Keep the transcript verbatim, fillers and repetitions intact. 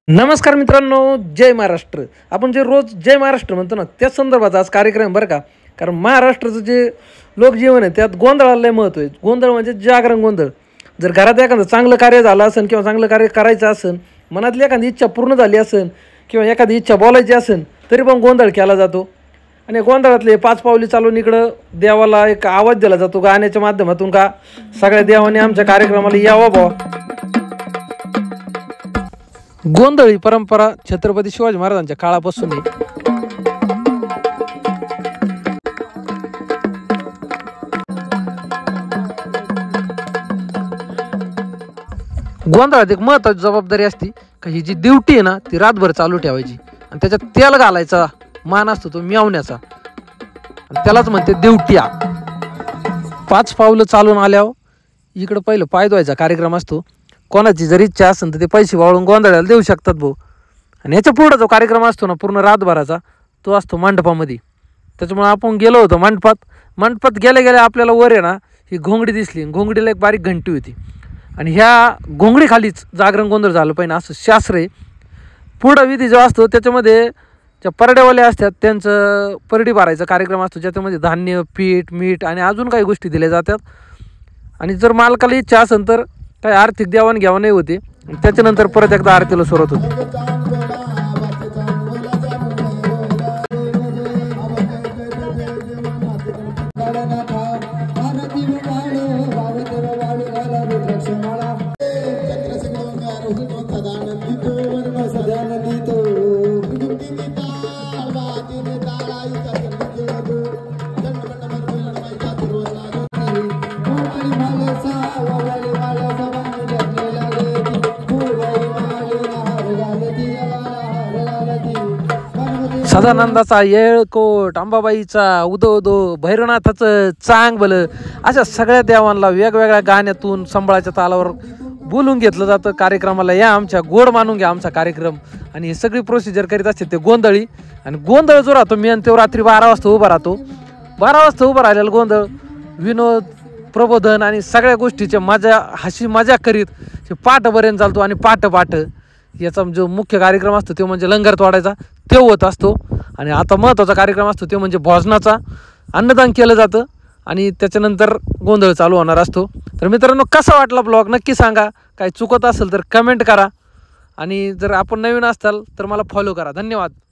नमस्कार मित्रांनो, जय महाराष्ट्र. आपण जे रोज जय महाराष्ट्र म्हणतो ना, त्या संदर्भात आज कार्यक्रम बरं का. कारण महाराष्ट्राचं जे लोकजीवन आहे त्यात गोंधळाला लय महत्त्व आहे. गोंधळ म्हणजे जागरण गोंधळ. जर घरात एखादं चांगलं कार्य झालं असेल किंवा चांगलं कार्य करायचं असेल, मनातली एखादी इच्छा पूर्ण झाली असेल किंवा एखादी इच्छा बोलायची असेल तरी पण गोंधळ केला जातो. आणि गोंधळातले पाच पावली चालून इकडं देवाला एक आवाज दिला जातो गाण्याच्या माध्यमातून का सगळ्या देवाने आमच्या कार्यक्रमाला यावं बुवा. गोंधळ ही परंपरा छत्रपती शिवाजी महाराजांच्या काळापासून आहे. गोंधळात एक महत्त्वाची जबाबदारी असते का ही जी ड्युटी आहे ना ती रातभर चालू ठेवायची आणि त्याच्यात तेल घालायचा मान असतो तो मिळवण्याचा, त्यालाच म्हणते देवटिया. पाच पावलं चालून आल्यावर इकडं पहिलं पाय धुवायचा कार्यक्रम असतो. कोणाची जर इच्छा असेल तर ते पैसे वाळून गोंधळाला देऊ शकतात भाऊ. आणि याच्या पुढं जो कार्यक्रम असतो ना पूर्ण रातभराचा तो असतो मंडपामध्ये. त्याच्यामुळे आपण गेलो होतो मंडपात. मंडपात गेल्या गेल्या आपल्याला वर आहे ना ही घोंगडी दिसली. घोंगडीला एक बारीक घंटी होती आणि ह्या घोंगडीखालीच जागरण गोंधळ झालं पाहिजे असं शास्त्र आहे. पुढं विधी जो असतो त्याच्यामध्ये ज्या परड्यावाले असतात त्यांचं परडी भरायचा कार्यक्रम असतो, ज्याच्यामध्ये धान्य, पीठ, मीठ आणि अजून काही गोष्टी दिल्या जातात. आणि जर मालकाला इच्छा असेल तर काही आर्थिक देवाणघेवाणही होते. त्याच्यानंतर परत एकदा आरतीला सुरुवात होते. सदानंदाचा येळकोट, अंबाबाईचा उदो उदो, भैरवनाथाचं चांग भलं, अशा सगळ्या देवांना वेगवेगळ्या गाण्यातून संबळाच्या तालावर बोलून घेतलं जातं. कार्यक्रमाला या आमच्या गोड मानून घ्या आमचा कार्यक्रम. आणि ही सगळी प्रोसिजर करीत असते ते गोंधळी. आणि गोंधळ जो राहतो मेन तो रात्री बारा वाजता उभा राहतो. बारा वाजता उभा राहिलेला गोंधळ विनोद, प्रबोधन आणि सगळ्या गोष्टीच्या मजा हशी मजा करीत पाठपर्यंत चालतो. आणि पाठ पाठ याचा जो मुख्य कार्यक्रम असतो तो म्हणजे लंगर तोडायचा, तो होत असतो. आणि आता महत्त्वाचा कार्यक्रम असतो तो म्हणजे भोजनाचा. अन्नदान केलं जातं आणि त्याच्यानंतर गोंधळ चालू होणार असतो. तर मित्रांनो, कसा वाटला ब्लॉग नक्की सांगा. काही चुकत असेल तर कमेंट करा आणि जर आपण नवीन असाल तर मला फॉलो करा. धन्यवाद.